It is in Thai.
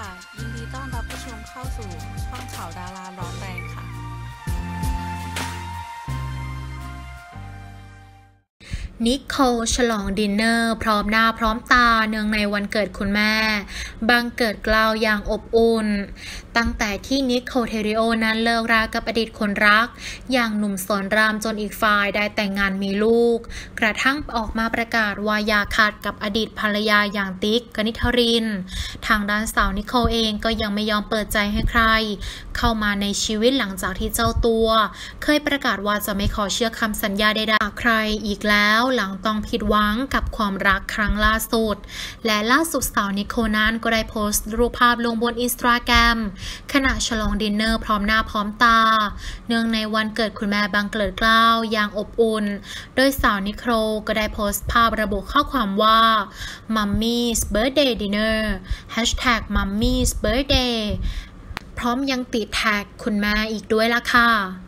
ยินดีต้อนรับผู้ชมเข้าสู่ช่องข่าวดาราร้อนแรงค่ะนิโคลฉลองดินเนอร์พร้อมหน้าพร้อมตาเนื่องในวันเกิดคุณแม่บังเกิดเกล้าอย่างอบอุ่นตั้งแต่ที่นิโคลเทริโอนั้นเลิกรากับอดีตคนรักอย่างหนุ่มสอนรามจนอีกฝ่ายได้แต่งงานมีลูกกระทั่งออกมาประกาศว่าอย่าขาดกับอดีตภรรยาอย่างติ๊กกนิษฐรินทางด้านสาวนิโคลเองก็ยังไม่ยอมเปิดใจให้ใครเข้ามาในชีวิตหลังจากที่เจ้าตัวเคยประกาศว่าจะไม่ขอเชื่อคำสัญญาใดๆจากใครอีกแล้วหลังต้องผิดหวังกับความรักครั้งล่าสุดและล่าสุดสาวนิโคลนั้นก็ได้โพสต์รูปภาพลงบนอินสตาแกรมขณะฉลองดินเนอร์พร้อมหน้าพร้อมตาเนื่องในวันเกิดคุณแม่บังเกิดเกล้าอย่างอบอุ่นโดยสาวนิโคลก็ได้โพสต์ภาพระบุข้อความว่า Mummy's Birthday Dinner #Mummy's Birthday พร้อมยังติดแท็กคุณแม่อีกด้วยล่ะค่ะ